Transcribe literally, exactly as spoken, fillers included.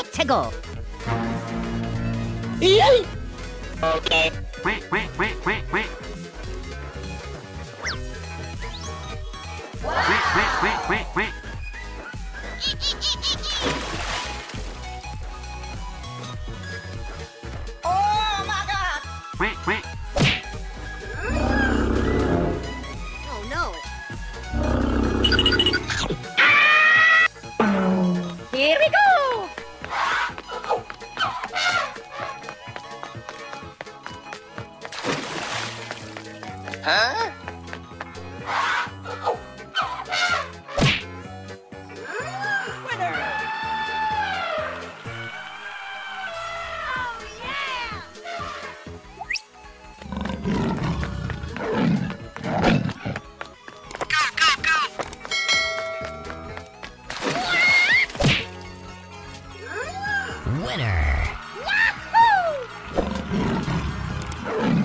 최고. Yay! Okay. Quack, quack, quack, quack, quack. Quack, quack, quack, quack, quack. Oh my God! Quack, quack. Oh no! Here we go. Huh? Winner! Oh yeah! Go, go, go! Winner. Yahoo!